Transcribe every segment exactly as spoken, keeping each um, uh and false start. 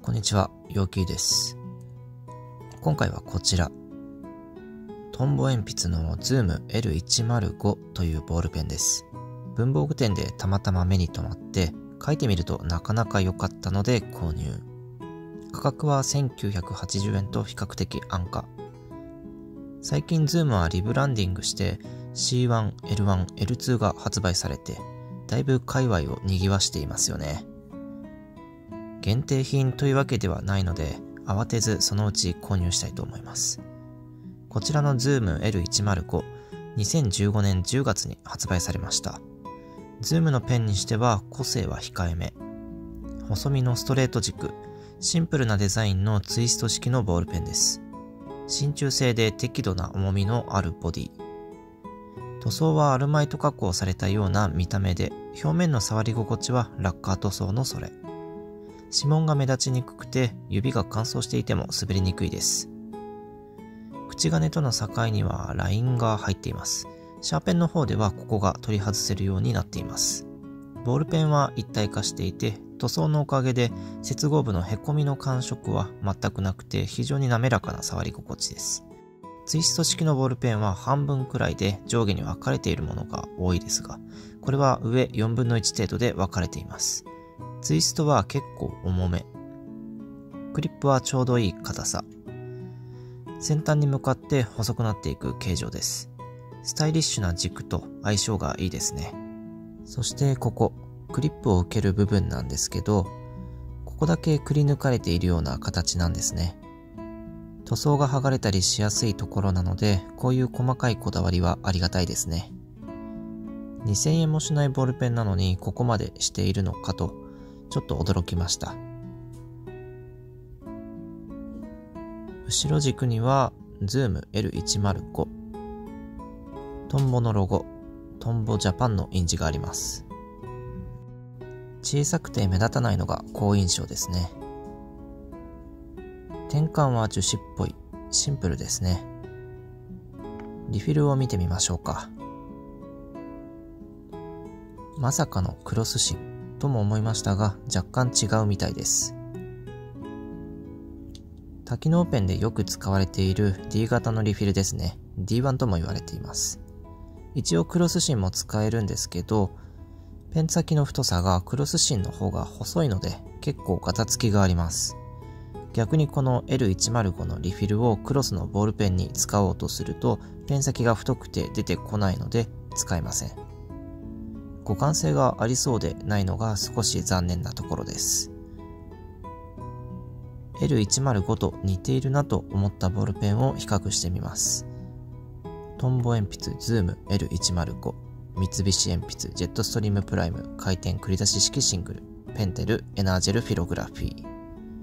こんにちは、陽気です。今回はこちら、トンボ鉛筆の ズームエルひゃくご というボールペンです。文房具店でたまたま目に留まって書いてみるとなかなか良かったので購入。価格はせんきゅうひゃくはちじゅうえんと比較的安価。最近 ズーム はリブランディングして シーワン、エルワン、エルツー が発売されてだいぶ界隈を賑わしていますよね。限定品というわけではないので慌てずそのうち購入したいと思います。こちらの ズームエルひゃくご、にせんじゅうごねんじゅうがつに発売されました。ズーム のペンにしては個性は控えめ。細身のストレート軸、シンプルなデザインのツイスト式のボールペンです。真鍮製で適度な重みのあるボディ。塗装はアルマイト加工されたような見た目で、表面の触り心地はラッカー塗装のそれ。指紋が目立ちにくくて指が乾燥していても滑りにくいです。口金との境にはラインが入っています。シャーペンの方ではここが取り外せるようになっています。ボールペンは一体化していて塗装のおかげで接合部のへこみの感触は全くなくて非常に滑らかな触り心地です。ツイスト式のボールペンは半分くらいで上下に分かれているものが多いですが、これは上よんぶんのいち程度で分かれています。ツイストは結構重め。クリップはちょうどいい硬さ。先端に向かって細くなっていく形状です。スタイリッシュな軸と相性がいいですね。そしてここ、クリップを受ける部分なんですけど、ここだけくり抜かれているような形なんですね。塗装が剥がれたりしやすいところなので、こういう細かいこだわりはありがたいですね。にせんえんもしないボールペンなのにここまでしているのかと、ちょっと驚きました。後ろ軸には ズームエルひゃくご、トンボのロゴ、トンボジャパンの印字があります。小さくて目立たないのが好印象ですね。転換は樹脂っぽい、シンプルですね。リフィルを見てみましょうか。まさかのクロス芯とも思いましたが若干違うみたいです。多機能ペンでよく使われている ディー 型のリフィルですね。ディーワン とも言われています。一応クロス芯も使えるんですけど、ペン先の太さがクロス芯の方が細いので結構ガタつきがあります。逆にこの エルひゃくご のリフィルをクロスのボールペンに使おうとするとペン先が太くて出てこないので使えません。互換性がありそうでないのが少し残念なところです。エルひゃくご と似ているなと思ったボールペンを比較してみます。トンボ鉛筆 ズームエルひゃくご、三菱鉛筆ジェットストリームプライム回転繰り出し式シングル、ペンテルエナージェルフィログラフィー。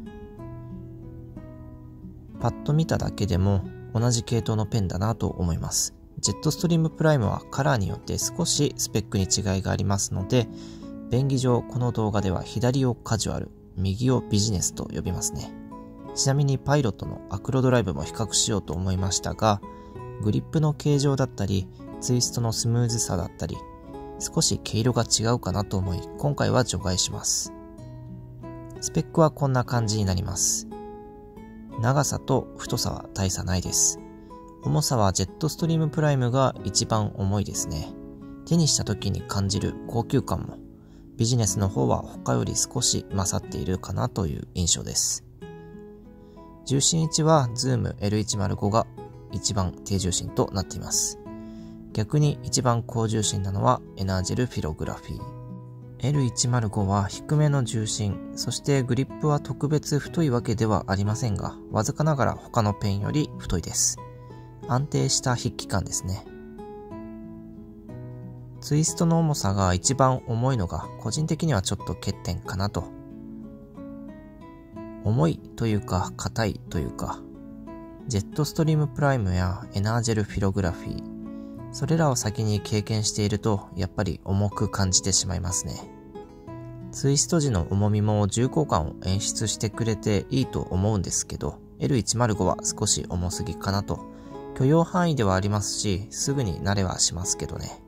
パッと見ただけでも同じ系統のペンだなと思います。ジェットストリームプライムはカラーによって少しスペックに違いがありますので、便宜上この動画では左をカジュアル、右をビジネスと呼びますね。ちなみにパイロットのアクロドライブも比較しようと思いましたが、グリップの形状だったり、ツイストのスムーズさだったり、少し毛色が違うかなと思い、今回は除外します。スペックはこんな感じになります。長さと太さは大差ないです。重さはジェットストリームプライムが一番重いですね。手にした時に感じる高級感も、ビジネスの方は他より少し勝っているかなという印象です。重心位置は ズームエルひゃくご が一番低重心となっています。逆に一番高重心なのはエナージェルフィログラフィー。エルひゃくご は低めの重心、そしてグリップは特別太いわけではありませんが、わずかながら他のペンより太いです。安定した筆記感ですね。ツイストの重さが一番重いのが個人的にはちょっと欠点かなと。重いというか硬いというか、ジェットストリームプライムやエナージェルフィログラフィー、それらを先に経験しているとやっぱり重く感じてしまいますね。ツイスト時の重みも重厚感を演出してくれていいと思うんですけど、エルひゃくご は少し重すぎかなと。許容範囲ではありますし、すぐに慣れはしますけどね。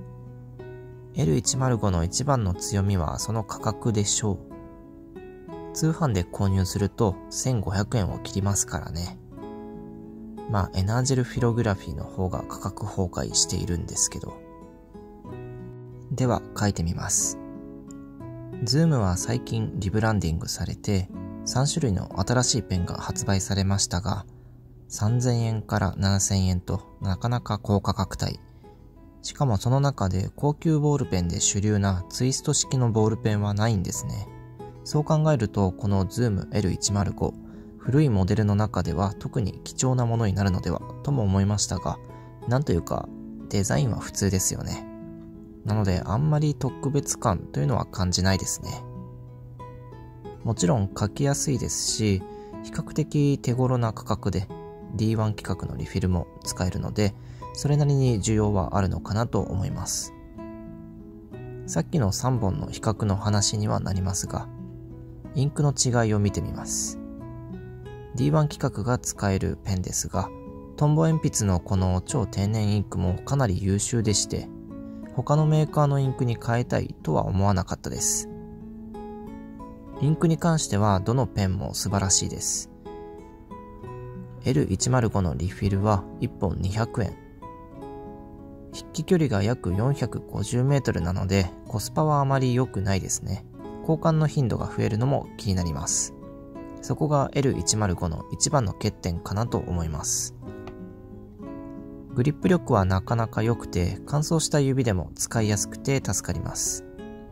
エルひゃくご の一番の強みはその価格でしょう。 通販で購入するとせんごひゃくえんを切りますからね。まあエナージェルフィログラフィーの方が価格崩壊しているんですけど。では書いてみます。ズームは最近リブランディングされてさんしゅるいの新しいペンが発売されましたが、さんぜんえんからななせんえんとなかなか高価格帯。しかもその中で高級ボールペンで主流なツイスト式のボールペンはないんですね。そう考えるとこの ズームエルひゃくご、古いモデルの中では特に貴重なものになるのではとも思いましたが、なんというかデザインは普通ですよね。なのであんまり特別感というのは感じないですね。もちろん書きやすいですし、比較的手頃な価格で ディーワン 規格のリフィルも使えるので、それなりに需要はあるのかなと思います。さっきのさんぼんの比較の話にはなりますが、インクの違いを見てみます。ディーワン 規格が使えるペンですが、トンボ鉛筆のこの超低粘インクもかなり優秀でして、他のメーカーのインクに変えたいとは思わなかったです。インクに関してはどのペンも素晴らしいです。エルひゃくごのリフィルはいっぽんにひゃくえん。筆記距離が約よんひゃくごじゅうメートルなのでコスパはあまり良くないですね。交換の頻度が増えるのも気になります。そこが エルひゃくごの一番の欠点かなと思います。グリップ力はなかなか良くて、乾燥した指でも使いやすくて助かります。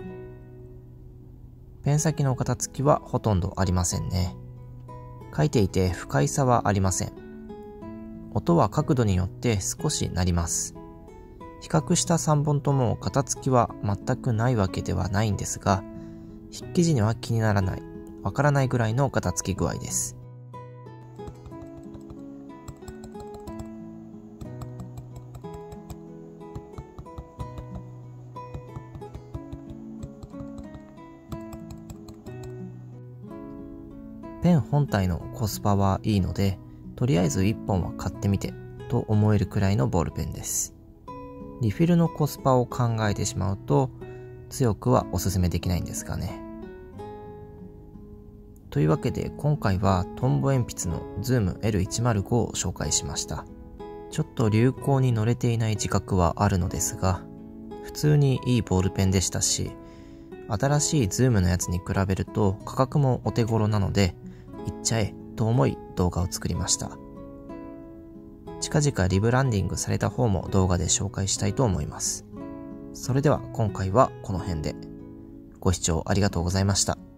ペン先の型付きはほとんどありませんね。書いていて不快さはありません。音は角度によって少し鳴ります。比較したさんぼんとも型付きは全くないわけではないんですが、筆記時には気にならない、わからないぐらいの型付き具合です。ペン本体のコスパはいいので、とりあえずいっぽんは買ってみてと思えるくらいのボールペンです。リフィルのコスパを考えてしまうと強くはおすすめできないんですがね。というわけで今回はトンボ鉛筆の ズームエルひゃくごを紹介しました。ちょっと流行に乗れていない自覚はあるのですが、普通にいいボールペンでしたし、新しい ズームのやつに比べると価格もお手頃なので、いっちゃえと思い動画を作りました。近々リブランディングされた方も動画で紹介したいと思います。それでは今回はこの辺で。ご視聴ありがとうございました。